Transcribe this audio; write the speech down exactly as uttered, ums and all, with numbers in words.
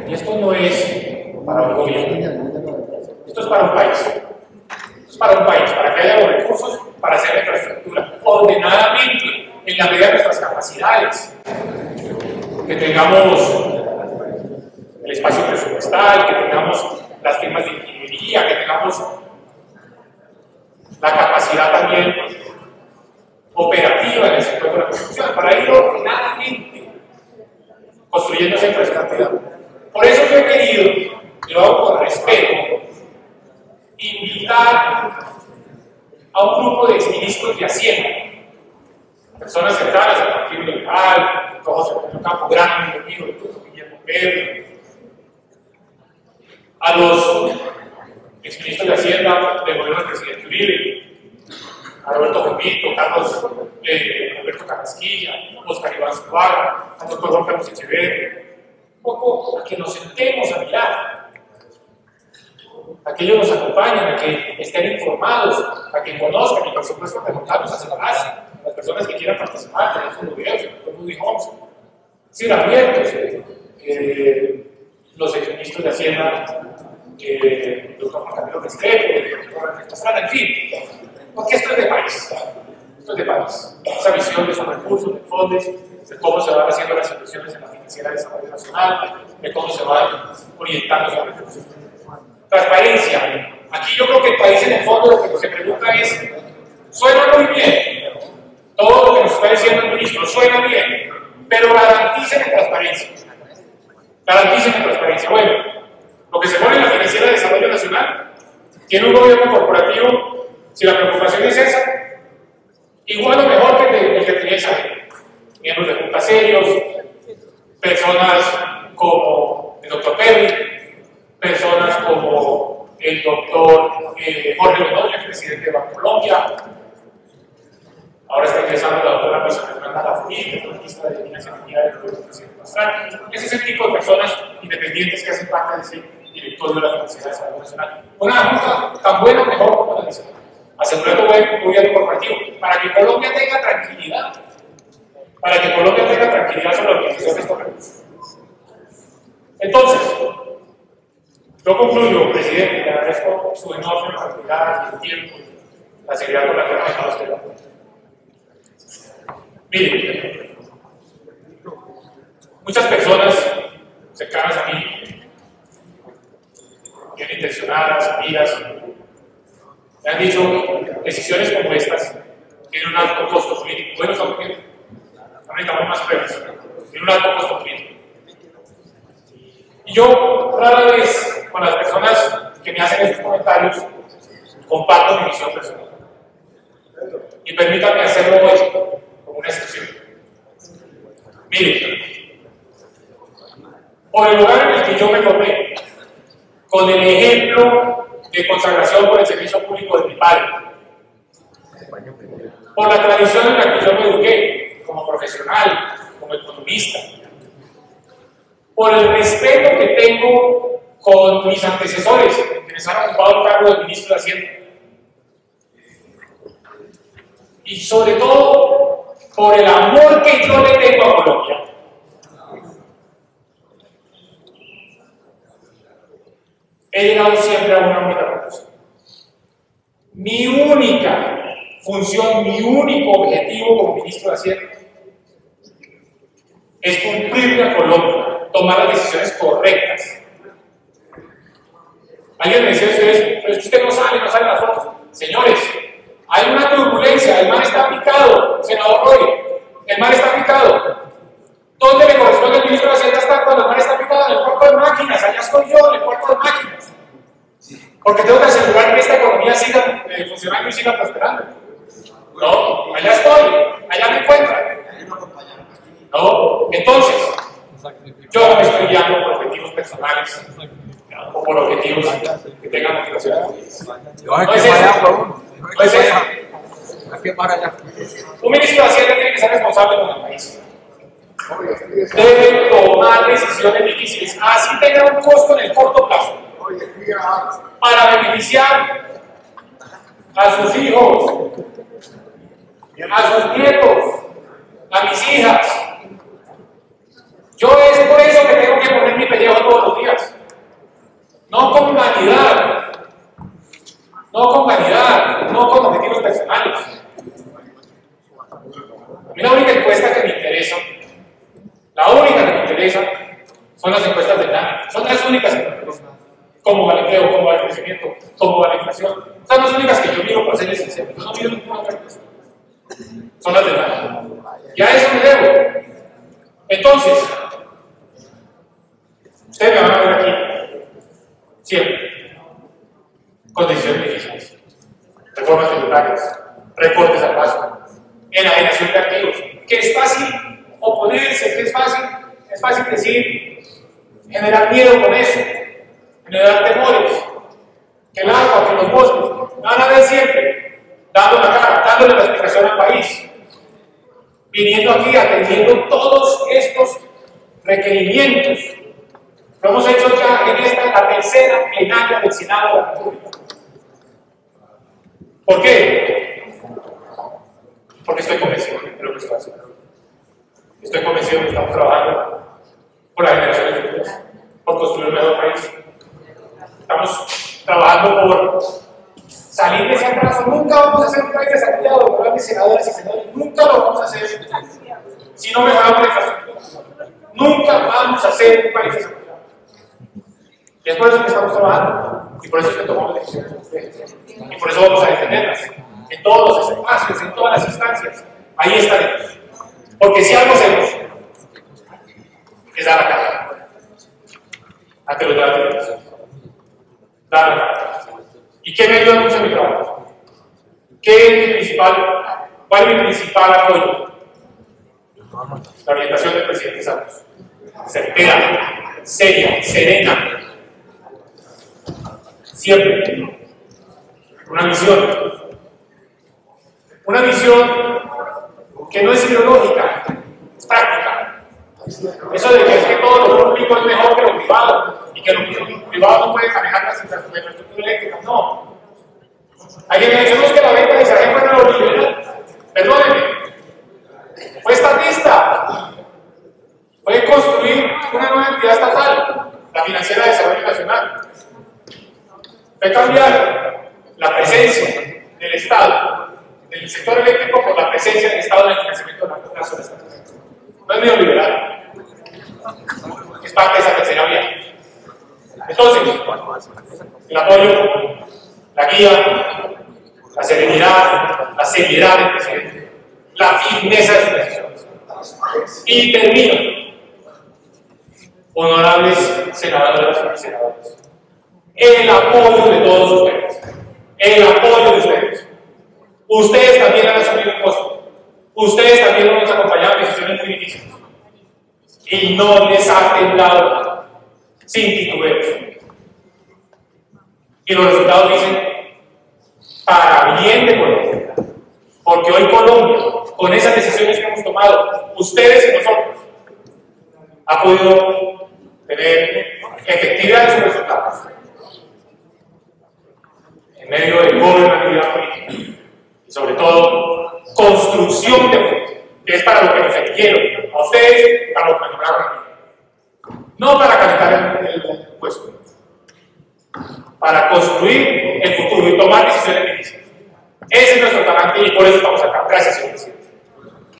Y esto no es para un gobierno, esto es para un país. Esto es para un país, para que haya los recursos para hacer la infraestructura ordenadamente, en la medida de nuestras capacidades. Que tengamos el espacio presupuestal, que tengamos las firmas de ingeniería, que tengamos la capacidad también operativa en el sector de la construcción, para ir ordenadamente construyendo esa infraestructura. Por eso yo he querido, y lo hago con respeto, invitar a un grupo de exministros de Hacienda, personas cercanas al Partido Liberal, José Antonio Campo Grande, mi amigo, doctor Guillermo Pedro, a los exministros de Hacienda del gobierno del presidente Uribe, a Roberto Jovito, Carlos eh, Alberto Carrasquilla, Oscar Iván Zuluaga, al doctor Juan Carlos Echeverri, un poco a que nos sentemos a mirar, a que ellos nos acompañen, a que estén informados, a que conozcan y por supuesto preguntarnos hacia la base, las personas que quieran participar, tenemos un gobierno, el doctor Rudy Holmes, sí, abiertos, eh, los exministros de Hacienda, eh, el doctor Juan Camilo Restrepo, el doctor Rafael Pastrana, en fin, porque esto es de país, esto es de país, esa visión de esos recursos, de fondos, de cómo se van haciendo las inversiones en la financiera de desarrollo nacional, de cómo se van orientando esos recursos. Transparencia. Aquí yo creo que el país en el fondo lo que se pregunta es, suena muy bien, todo lo que nos está diciendo el ministro suena bien, pero garanticen en transparencia. Garanticen en transparencia. Bueno, lo que se pone en la financiera de desarrollo nacional tiene un gobierno corporativo, si la preocupación es esa, igual o mejor que el que tenía Isabel. Miembros de juntas serios, personas como el doctor Perry, personas como el doctor eh, Jorge Bedoya, presidente de Bancolombia. Ahora está ingresando la doctora Luisa Fernanda Lafuí, que es ministra de Minas y Energía del gobierno del presidente Pastrana. Ese es el tipo de personas independientes que hacen parte de ese directorio de la Financiera de Desarrollo Nacional. Una junta tan buena o mejor como la de asegurando un gobierno corporativo, para que Colombia tenga tranquilidad, para que Colombia tenga tranquilidad sobre la utilización de estos recursos. Entonces, yo concluyo, presidente, le agradezco su enorme amabilidad, el tiempo, la seriedad con la que ha manejado usted la cuenta. Miren, muchas personas cercanas a mí, bien intencionadas, amigas, me han dicho decisiones como estas tienen un alto costo político. Bueno, estamos bien, no necesitamos más pruebas, tienen un alto costo político. Y yo, rara vez, con las personas que me hacen esos comentarios, comparto mi visión personal. Y permítanme hacerlo hoy como una excepción. Miren, por el lugar en el que yo me formé, con el ejemplo de consagración por el servicio público de mi padre, por la tradición en la que yo me eduqué como profesional, como economista, por el respeto que tengo con mis antecesores, quienes han ocupado el cargo de ministro de Hacienda, y sobre todo por el amor que yo le tengo a Colombia. He llegado siempre a una única conclusión. Mi única función, mi único objetivo como ministro de Hacienda es cumplirle a Colombia, tomar las decisiones correctas. Alguien me decía a ustedes, pero es que usted no sale, no sale las fotos. Señores, hay una turbulencia, el mar está picado, senador Roy, el mar está picado. ¿Dónde le corresponde al ministro de Hacienda estar cuando el mar está picado? En el puerto de máquinas, allá estoy yo, en el puerto de máquinas. Porque tengo que asegurar que esta economía siga eh, funcionando y siga prosperando. No, allá estoy, allá me encuentran. No, entonces, yo no me estoy guiando por objetivos personales o por objetivos que tengan motivaciones políticas. No es eso. No es eso. Un ministro de Hacienda tiene que ser responsable con el país. Debe tomar decisiones difíciles, así tenga un costo en el corto plazo, para beneficiar a sus hijos, a sus nietos, a mis hijas. Yo es por eso que tengo que poner mi pellejo todos los días. no con vanidad, no con objetivos personales. A mí la única encuesta que me interesa, la única que me interesa, son las encuestas del DANE. Son las únicas que me interesan. Cómo va el empleo, cómo va el crecimiento, cómo va la inflación. Son las únicas que yo miro, para serles sincero. Yo no miro ninguna otra cosa. Son las del DANE. Y a eso me debo. Entonces, ustedes me van a ver aquí, siempre, con decisiones difíciles, reformas tributarias, recortes al paso, enajenación de activos, que es fácil oponerse, que es fácil, es fácil decir, generar miedo con eso, generar temores, que el agua, que los bosques, van a ver siempre, dando la cara, dándole la explicación al país, viniendo aquí, atendiendo todos estos requerimientos. Lo hemos hecho ya en esta, la tercera plenaria del Senado de la República. ¿Por qué? Porque estoy convencido de lo que estoy haciendo. Estoy convencido de que estamos trabajando por las generaciones futuras, por construir un mejor país. Estamos trabajando por salir de ese atraso. Nunca vamos a ser un país desarrollado, grandes senadoras y senadores. Nunca lo vamos a hacer si no mejoramos la infraestructura. Nunca vamos a ser un país desarrollado. Y es por eso que estamos trabajando. Y por eso es que tomamos decisiones. Y por eso vamos a defenderlas. En todos los espacios, en todas las instancias. Ahí estaremos. Porque si algo hacemos, es dar la cara. Ante los grandes. Dar la cara. ¿Y qué me ayuda mucho en mi trabajo? ¿Qué es mi principal, cuál es mi principal apoyo? La orientación del presidente Santos. Certera, seria, serena. Siempre. Una visión. Una visión que no es ideológica, es práctica. Eso de que es que todo lo público es mejor que lo privado y que lo privado no puede manejar la infraestructura eléctrica. No. Alguien me dice, no, es que la venta de Israel fue neoliberal. Perdónenme. Fue estatista. Fue construir una nueva entidad estatal, la Financiera de Desarrollo Nacional. Fue cambiar la presencia del Estado, del sector eléctrico, por la presencia del Estado en el financiamiento de la zona estatal. No es neoliberal. Es parte de esa tercera vía. Entonces, el apoyo, la guía, la serenidad, la seriedad del presidente, la firmeza de sus decisiones. Y termino. Honorables senadoras y senadores, el apoyo de todos ustedes, el apoyo de ustedes. Ustedes también han asumido el costo, ustedes también nos han acompañado en decisiones muy difíciles y no les ha temblado sin titubeos. Y los resultados dicen para bien de Colombia, porque hoy Colombia, con esas decisiones que hemos tomado, ustedes y nosotros, ha podido tener efectividad en sus resultados en medio de gobernabilidad política y sobre todo construcción de fuerza, que es para lo que nos eligieron a ustedes, para lo que nos nombraron a mí, no para calentar el, el puesto, para construir el futuro y tomar decisiones difíciles. Ese es nuestro talante y por eso estamos acá. Gracias, señor presidente.